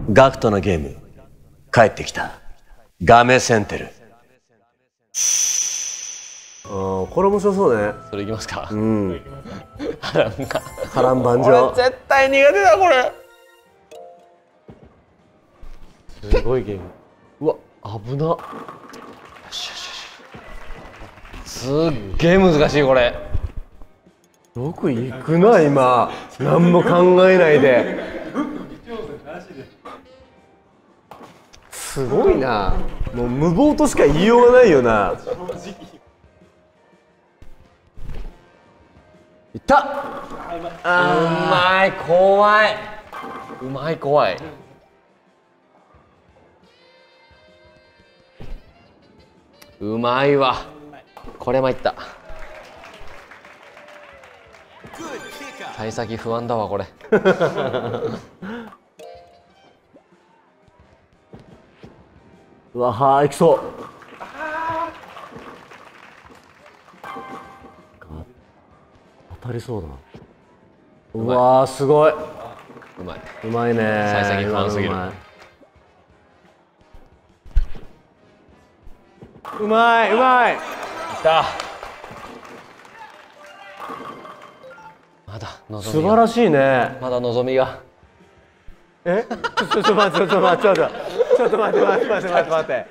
ガクトのゲーム帰ってきた。ガメセンテル。 これ面白そうね。 それいきますか。 うん。 なんか波乱万こ丈。 れ絶対苦手だこれ。 すごいゲーム。うわ、危な。 すっげえ難しいこれ。 よく行くな今。何も考えないで。すごいな。もう無謀としか言いようがないよな。いった。 うまい怖い。うまい怖い。うまいわ。これ参った。幸先不安だわこれ。 うわはーいきそう。当たりそうだな。うわーすごい。 うまい。 うまいね。 幸先不安すぎる。 うまいうまい。 いったまだ望みが素晴らしいね。 まだ望みが。 えちょっと待ってちょっと待ってちょっと待って待って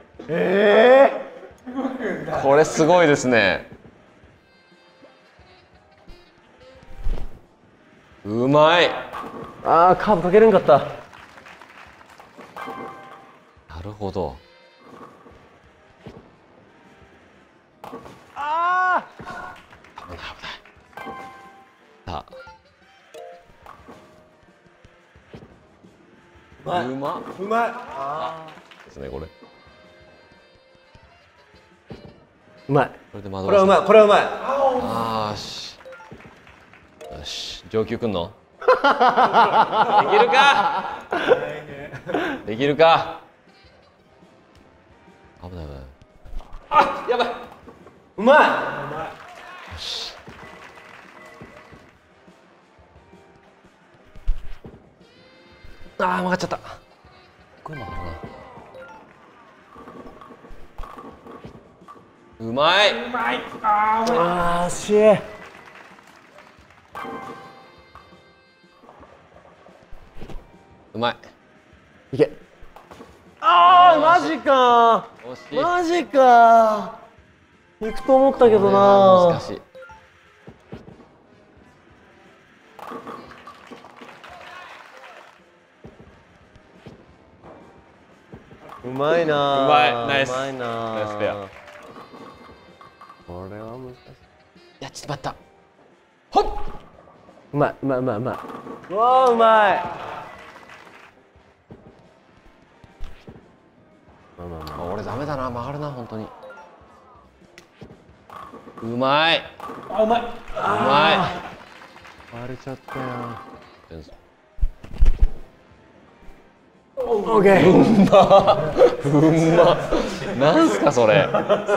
これすごいですね。うまい。 あーカーブかけれんかった。 なるほど。 あ危ない危ない。さあうまっうまい。あですねこれ。 うまい。 これで惑これはうわせ。 まいこれはうまい。 あーしよし上級くんのできるかできるか。危ない危ない。あやばい。 うまい。 よしあー曲がっちゃった。これ曲がるな。うまい。 あー惜しい。 うまい。 いけ。あーマジか惜しい。 マジか。行くと思ったけどこれはな。 難しい。 うまいな。 うまいナイスうまいな。 ナイスペア。 これは難しい。 いやちょっと待った。ほっ。 うまいうまいうまいうまい。うわーうまい。 あ俺ダメだな曲がるな本当に。うまい。 あうまい。 うま割れちゃったよ。 い。 オッケー。 うんま。なんすかそれ。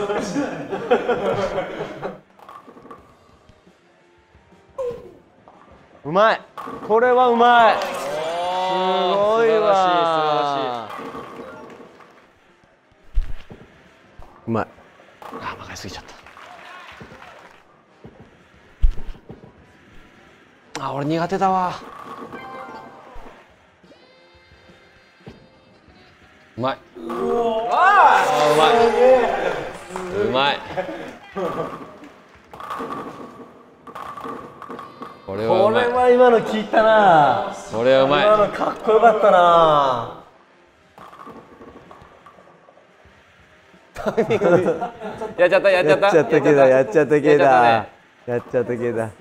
うまい。これはうまい。すごい素晴らしいわ。うまい。 素晴らしい。あ曲がりすぎちゃった。あ俺苦手だわ。うまい。うまい。うまい。これはうまい。 これは今の効いたな。 これはうまい。 今のかっこよかったな。 やっちゃったやっちゃったやっちゃったけどやっちゃったけどやっやっちゃったけど。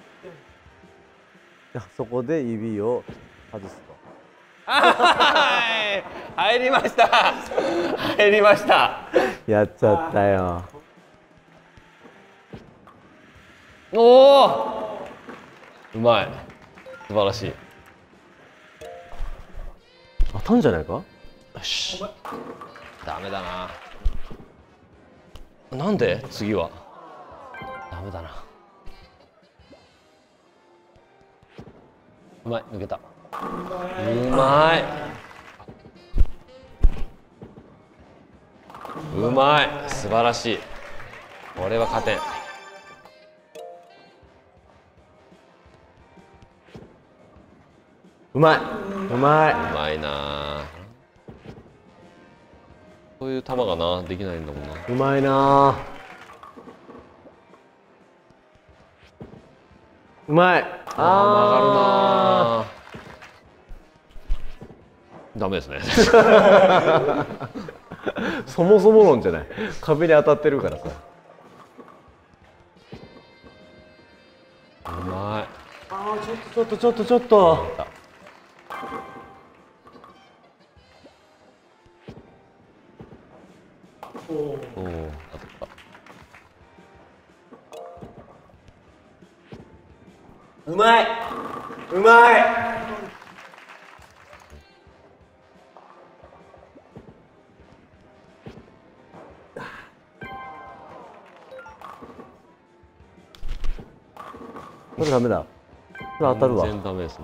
そこで指を外すと。 はい入りました入りました。 やっちゃったよ。 おおうまい。素晴らしい。 当たんじゃないか。 よしダメだな。なんで次はダメだな。うまい抜けた。うまい。 うまい、素晴らしい。これは勝てん。 うまい。うまい。 うまいなあ。そういう球がなできないんだもんな。 うまいな。うまい。 曲がるな。ダメですね。 そもそも論じゃない。壁に当たってるからさ。 うまい。 ああ、ちょっと。 おお、当たった。 うまい。うまい。これダメだ。これ当たるわ。 全然ダメですね。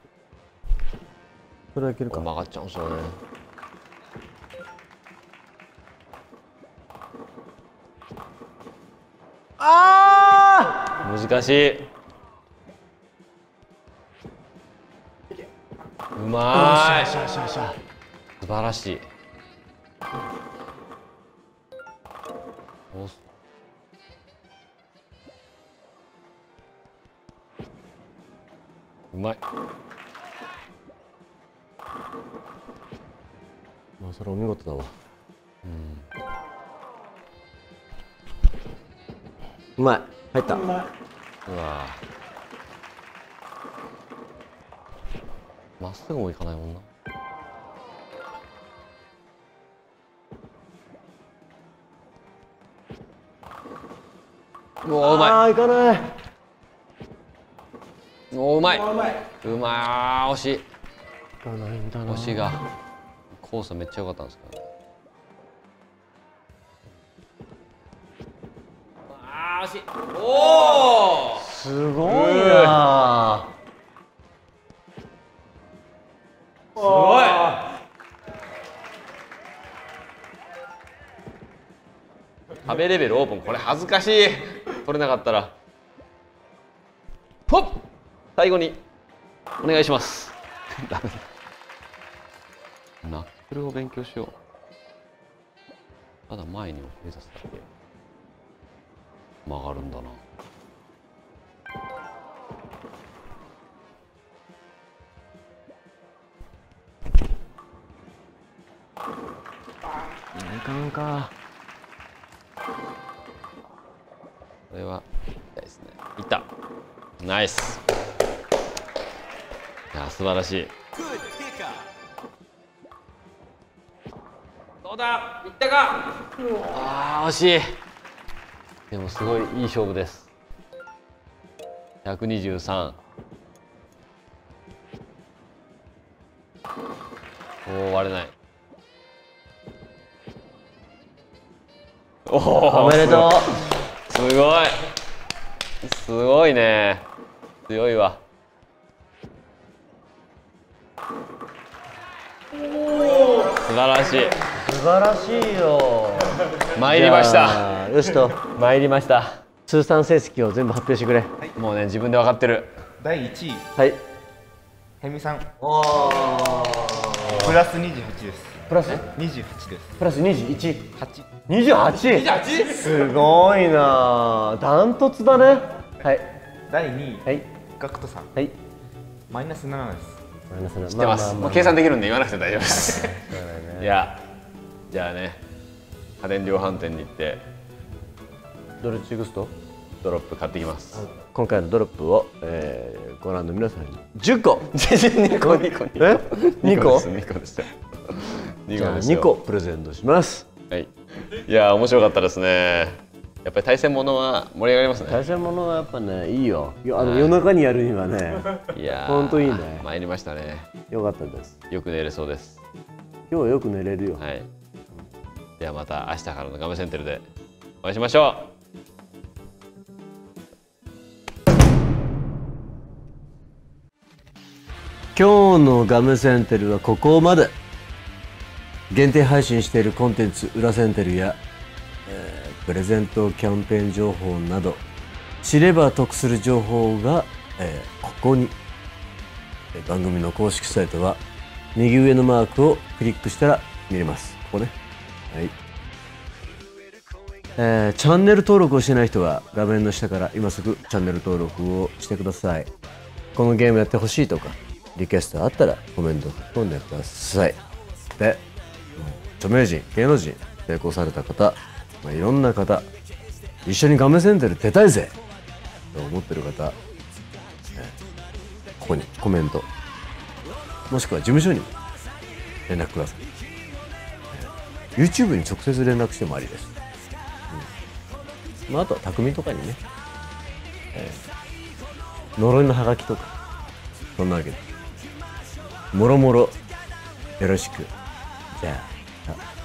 それはいけるか。 曲がっちゃうんですよね。 あ難しい。うまい。素晴らしい。うまい。 まあそれお見事だわ。うまい。入った。 うわ。まっすぐもいかないもんな。うわ、うまい。 ああ、いかない。 お、うまい。うまい。惜しい。 いかないんだな。 惜しいが。コースめっちゃ良かったんですけどね。ああ、惜しい。おお。 すごいな。 すごい。壁レベルオープン。これ恥ずかしい。取れなかったら。ポッ。最後にお願いします。ダメだ。ナックルを勉強しよう。ただ前に送り出すだけ。曲がるんだな。 いかんか。 これは痛いですね。いった。ナイス。いや、素晴らしい。どうだ。いったか。ああ、惜しい。でもすごいいい勝負です。123。おお、割れない。おお、 おめでとう。 すごい。すごいね。強いわ。素晴らしい。 素晴らしいよ。 参りました。 よしと。 参りました。 通算成績を全部発表してくれ。 もうね、自分で分かってる。 第1位、 はい。 へみさん、 おお。 プラス28です。 プラス 28です。 プラス21。 8。 28。すごいな。ダントツだね。はい。 第2位、 はい。 ガクトさん、 はい。 マイナス7です。 知ってます。もう計算できるんで言わなくて大丈夫です。いや、じゃあね、家電量販店に行ってドルチグストドロップ買ってきます。 今回のドロップを、ご覧の皆さんに10個 2個2個え2個 2個でした。 じゃあ2個プレゼントします。 はい。いや、面白かったですね。やっぱり対戦ものは盛り上がりますね。 対戦ものはやっぱね、いいよ。夜中にやるにはね、 いやー、 ほんといいね。 参りましたね。 よかったです。 よく寝れそうです。 今日はよく寝れるよ。 はい。ではまた明日からのガムセンテルでお会いしましょう。 今日のガムセンテルはここまで。 限定配信しているコンテンツ裏センテルや、プレゼントキャンペーン情報など知れば得する情報が、ここに、番組の公式サイトは右上のマークをクリックしたら見れます。ここね。はい。チャンネル登録をしてない人は画面の下から今すぐチャンネル登録をしてください。このゲームやってほしいとかリクエストあったらコメントを書き込んでください。で、著名人、芸能人、成功された方、いろんな方、一緒にガメセンテル出たいぜと思ってる方、ここにコメント、もしくは事務所に連絡ください。YouTube に直接連絡してもありです。あとは匠とかにね、呪いのハガキとかそんなわけでもろもろよろしく。じゃあ。